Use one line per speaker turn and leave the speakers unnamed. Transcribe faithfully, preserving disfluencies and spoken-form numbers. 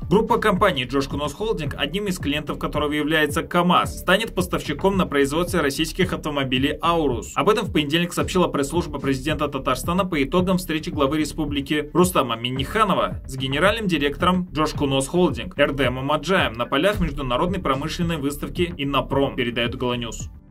Группа компаний Джошкунос Холдинг, одним из клиентов которого является КАМАЗ, станет поставщиком на производстве российских автомобилей Аурус. Об этом в понедельник сообщила пресс-служба президента Татарстана по итогам встречи главы республики Рустама Минниханова с генеральным директором Джошкунос Холдинг Эрдемом Аджаем на полях международной промышленной выставки «Иннопром», передает Голоньюз.